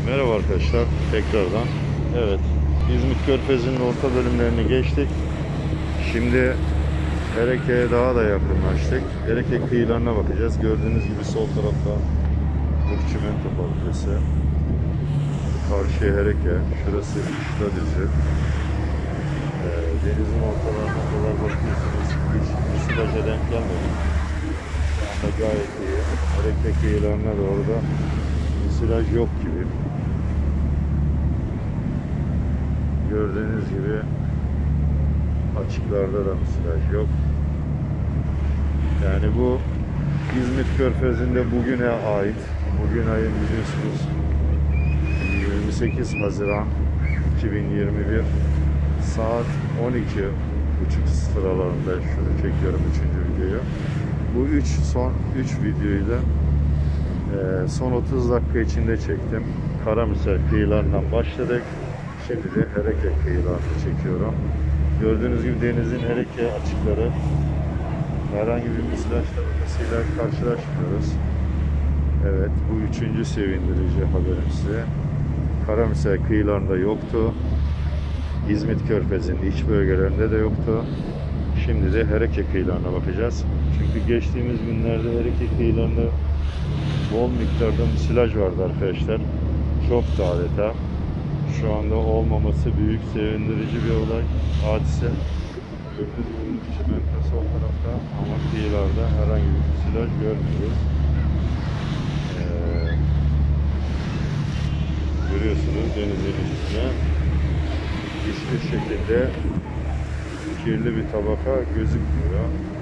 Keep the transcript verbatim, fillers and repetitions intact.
Merhaba arkadaşlar, tekrardan. Evet, İzmit Körfezi'nin orta bölümlerini geçtik. Şimdi Ereke'ye daha da yakınlaştık. Ereke kıyılarına bakacağız. Gördüğünüz gibi sol tarafta Çimento Fabrikası. Karşıya Ereke, şurası İşladizci. Ee, denizin ortalarına kadar bakıyorsunuz. Hiç müsilaja denk gelmedik. Şu anda gayet iyi. Ereke kıyılarına doğru da müsilaj yok gibi. Gördüğünüz gibi açıklarda da müsilaj yok. Yani bu İzmit Körfezi'nde bugüne ait. Bugün ayın biliyorsunuz yirmi sekiz Haziran iki bin yirmi bir saat on iki buçuk sıralarında şunu çekiyorum üçüncü videoyu. Bu üç son üç videoyu da e, son otuz dakika içinde çektim. Karamürsel kıyılarından başladık. Şimdi de Ereke kıyılarını çekiyorum. Gördüğünüz gibi denizin Ereke açıkları, herhangi bir müsilaj tabakasıyla karşılaşmıyoruz. Evet, bu üçüncü sevindirici haberim size. Karamürsel kıyılarında yoktu. İzmit Körfezi'nin iç bölgelerinde de yoktu. Şimdi de Ereke kıyılarına bakacağız. Çünkü geçtiğimiz günlerde Ereke kıyılarında bol miktarda müsilaj vardı arkadaşlar. Çok da adeta. Şu anda olmaması büyük sevindirici bir olay, hadise. Gördüğünüz gibi çimento sol tarafta ama kıyılarda herhangi bir müsilaj görmüyoruz. Ee, görüyorsunuz denizin üstüne hiçbir şekilde kirli bir tabaka gözükmüyor.